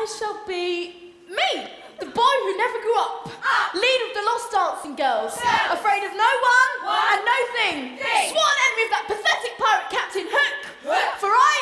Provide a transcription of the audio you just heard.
shall be me, the boy who never grew up, leader of the lost dancing girls, afraid of no one and no thing, sworn enemy of that pathetic pirate Captain Hook, for I